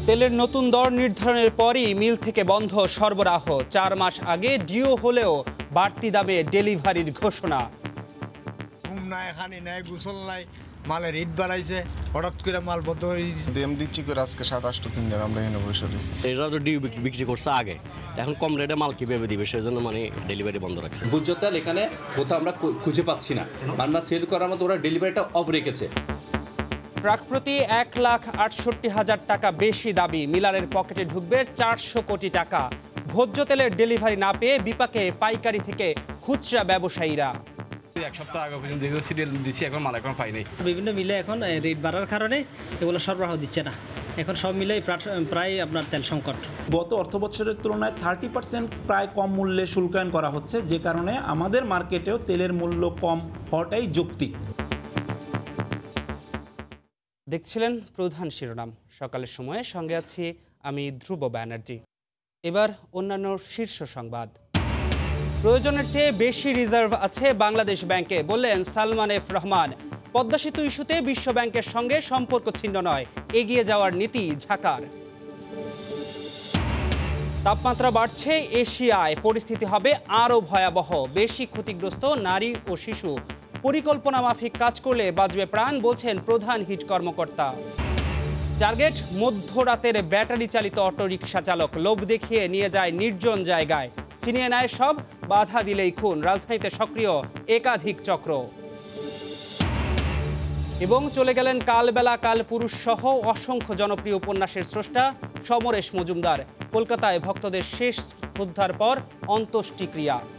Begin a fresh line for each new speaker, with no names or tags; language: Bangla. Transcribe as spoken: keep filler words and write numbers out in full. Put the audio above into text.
তেলের নতুন দর নির্ধারণের পরই মিল থেকে বন্ধ সরবরাহ। চার মাস আগে ডিও হলেও বাড়তি দামে ডেলিভারির ঘোষণা।
ঘুম নাই, খানি নাই, গোসল নাই, মালের রেট বাড়াইছে, হঠাৎ করে মাল বন্ধ হয়ে দিচ্ছে।
দাম দিচ্ছি করে আজকে সাত আষ্ট দিন ধরে আমরা এখানে বসে রয়েছি।
এরা তো ডিউ বিক্রি করছে আগে, এখন কম রেটে মাল কিভাবে দিবে সেই জন্য মানে ডেলিভারি বন্ধ রাখছে।
ভোজ্য তেল এখানে কোথাও আমরা খুঁজে পাচ্ছি না, আমরা সেল করার মতো ওরা ডেলিভারিটা অফ রেখেছে।
ট্রাক প্রতি এক লাখ আটষট্টি হাজার টাকা বেশি দাবি, মিলারের পকেটে ঢুকবে চারশো কোটি টাকা। ভোজ্য তেলের ডেলিভারি না পেয়ে বিপাকে পাইকারি থেকে খুচরা ব্যবসায়ীরা।
এক সপ্তাহ আগে পর্যন্ত যেগুলো সিরিয়াল দিচ্ছি, এখন মাল এখন পাই নাই।
বিভিন্ন মিলে এখন রেট বাড়ার কারণে এগুলো সরবরাহ দিচ্ছে না, এখন সব মিলেই প্রায় আপনার তেল সংকট।
গত অর্থ বছরের তুলনায় থার্টি পার্সেন্ট প্রায় কম মূল্যে শুল্কায়ন করা হচ্ছে, যে কারণে আমাদের মার্কেটেও তেলের মূল্য কম হওয়াটাই যৌক্তিক।
দেখছিলেন প্রধান শিরোনাম সকালের সময়ে, সঙ্গে আছি আমি ধ্রুব ব্যানার্জি। এবার অন্যান্য শীর্ষ সংবাদ। প্রয়োজনের চেয়ে বেশি রিজার্ভ আছে বাংলাদেশ ব্যাংকে, বললেন সালমান এফ রহমান। পদ্মা সেতু ইস্যুতে বিশ্ব ব্যাংকের সঙ্গে সম্পর্ক ছিন্ন নয়, এগিয়ে যাওয়ার নীতি ঢাকার। তাপমাত্রা বাড়ছে এশিয়ায়, পরিস্থিতি হবে আরও ভয়াবহ। বেশি ক্ষতিগ্রস্ত নারী ও শিশু, পরিকল্পনা মাফিক কাজ করলে বাঁচবে প্রাণ, বলছেন প্রধান হিট কর্মকর্তা। টার্গেট মধ্যরাতের ব্যাটারি চালিত অটোরিকশা চালক, লোভ দেখিয়ে নিয়ে যায় নির্জন জায়গায়, ছিনিয়ে নেয় সব, বাধা দিলেই খুন। রাজধানীতে সক্রিয় একাধিক চক্র। এবং চলে গেলেন কালবেলা কাল পুরুষ সহ অসংখ্য জনপ্রিয় উপন্যাসের স্রষ্টা সমরেশ মজুমদার। কলকাতায় ভক্তদের শেষ শ্রদ্ধার পর অন্ত্যেষ্টিক্রিয়া।